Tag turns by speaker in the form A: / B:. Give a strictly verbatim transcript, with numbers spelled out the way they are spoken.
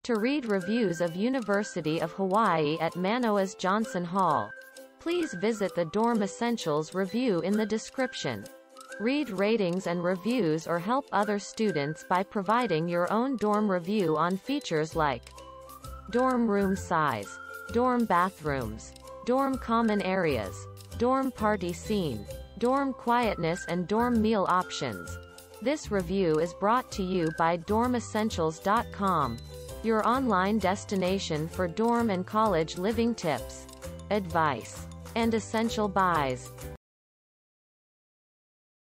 A: To read reviews of University of Hawaii at Manoa Johnson Hall, please visit the Dorm Essentials review in the description. Read ratings and reviews or help other students by providing your own dorm review on features like dorm room size, dorm bathrooms, dorm common areas, dorm party scene, dorm quietness and dorm meal options. This review is brought to you by dorm essentials dot com, your online destination for dorm and college living tips, advice, and essential buys.